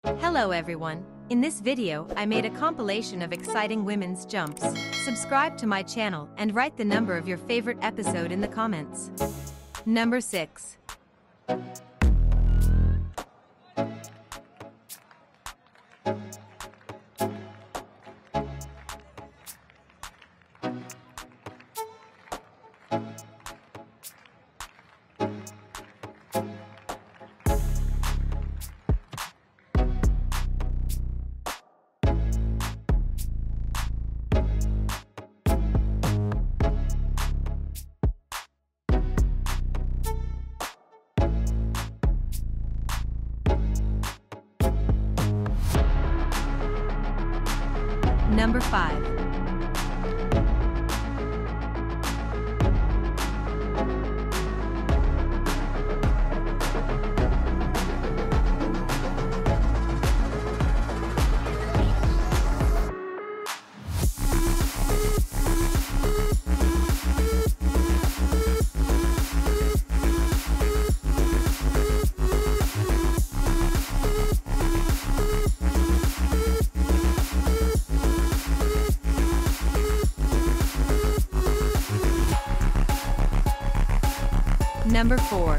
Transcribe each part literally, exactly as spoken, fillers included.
Hello everyone. In this video, I made a compilation of exciting women's jumps. Subscribe to my channel and write the number of your favorite episode in the comments. Number six. Number five. Number four.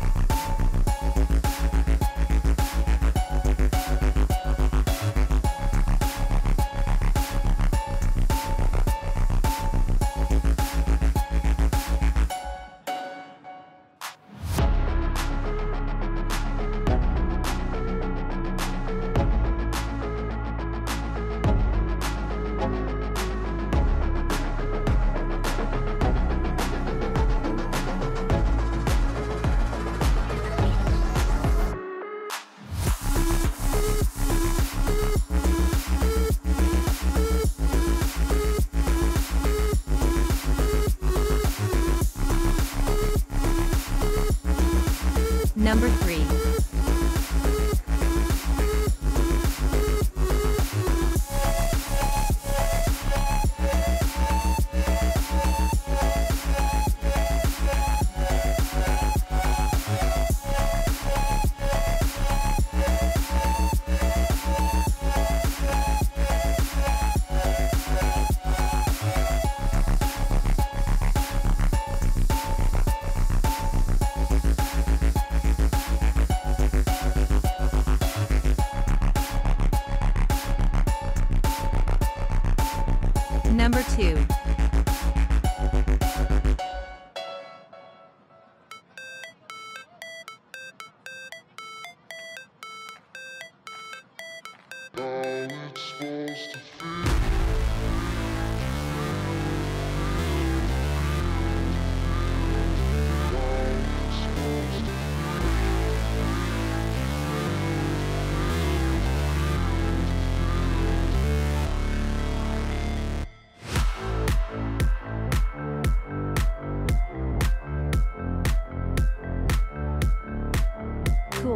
Number three. Number two. Cool.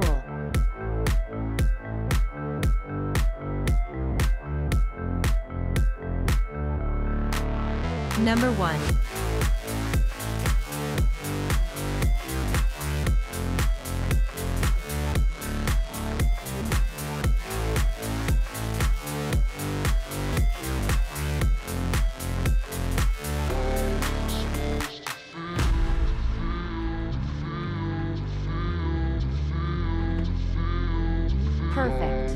Number one. Perfect.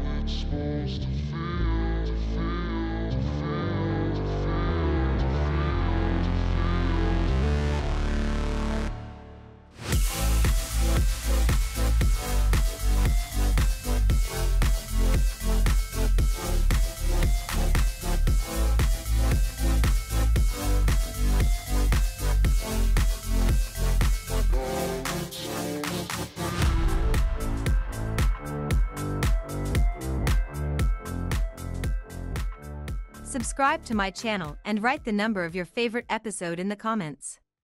Subscribe to my channel and write the number of your favorite episode in the comments.